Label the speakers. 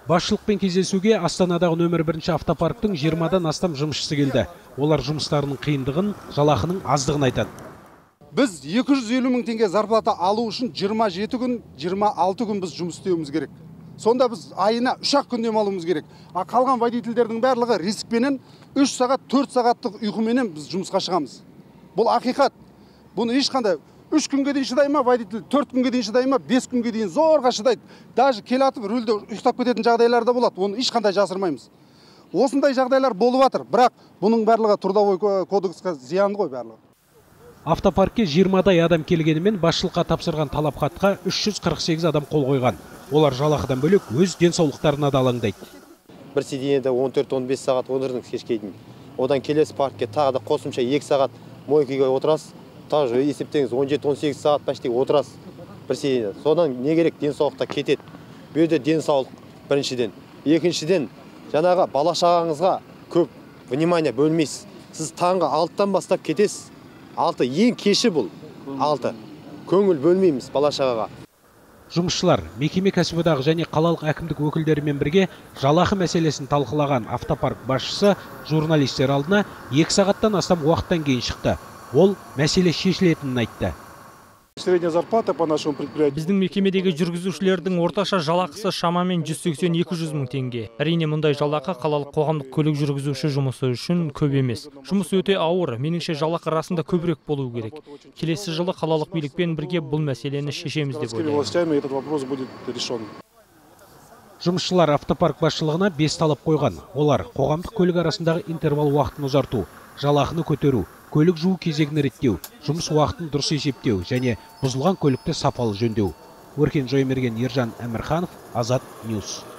Speaker 1: Басшылықпен кездесуге Астанадағы нөмір 1 автопарктың 20-дан астам жұмысшысы келді. Олар жұмыстарының қиындығын, жалақының аздығын айтады.
Speaker 2: Біз 250 мың теңге зарплата алу үшін 27 күн, 26 күн біз жұмыс істеуіміз керек. Сонда біз айына 3-ақ күн демалуымыз керек. Қалған водительдердің барлығы рискпенен 3 сағат, 4 сағаттық ұйқыменен біз жұмысқа шығамыз. Бұл ақиқат. Бұны ешқандай 3 күнге дейін шыдай ма, водитель 4 күнге дейін шыдай ма, 5 күнге дейін зорға шыдайды. Даже келатып рөлде ұйықтап кететін жағдайлар да болады. Оны ешқандай жасырмаймыз. Осындай жағдайлар болып жатыр, бірақ бұның барлығы трудовой кодекске зиянды ғой барлығы.
Speaker 1: Автопаркке 20-дай адам келгенімен басшылыққа тапсырған талапхатқа 348 адам қол қойған. Олар жалақыдан бөлек өз денсаулықтарына да алаңдайды.
Speaker 3: Бір сиденьеде 14-15 сағат отырдыңыз кешке дейін. Одан келесі паркке тағы да қосымша 2 сағат мойкаға отырасыз. Тағы есептеңіз 17-18 сағат почти отырасыз бір сиденьеде. Содан не керек, денсаулықта кетеді. Бұл жерде денсаулық біріншіден. Екіншіден, жаңағы бала шағаңызға көп внимание бөлмейсіз. Сіз таңғы 6-тан бастап кетесіз. 6 ең кеші бұл. 6. Көңіл бөлмейміз бала шағаға.
Speaker 1: Жұмысшылар мекеме кәсіподағы және қалалық әкімдік өкілдерімен бірге жалақы мәселесін талқылаған автопарк басшысы журналистер алдына 2 сағаттан астам уақыттан кейін шықты. Ол мәселе шешілетінін айтты.
Speaker 4: Средняя зарплата по нашему предприятию.
Speaker 5: Біздің мекемедегі жүргізушілердің орташа жалақысы шамамен 180-200 мың теңге. Әрине мұндай жалақы қалалық қоғамдық көлік жүргізуші жұмысы үшін көп емес. Жұмыс өте ауыр, меніңше жалақы расында көбірек болуы керек. Келесі жылы қалалық билікпен бірге бұл мәселені шешеміз деп ойлаймын.
Speaker 1: Жұмысшылар автопарк басшылығына 5 талап қойған. Олар қоғамдық көлік арасындағы интервал уақытын ұзарту, жалақыны көтеру, көлік жуу кезегін реттеу, жұмыс уақытын дұрыс есептеу және бұзылған көлікті сапалы жөндеу. Өркен Жоймерген, Ержан Әмірханов, Азат Ньюс.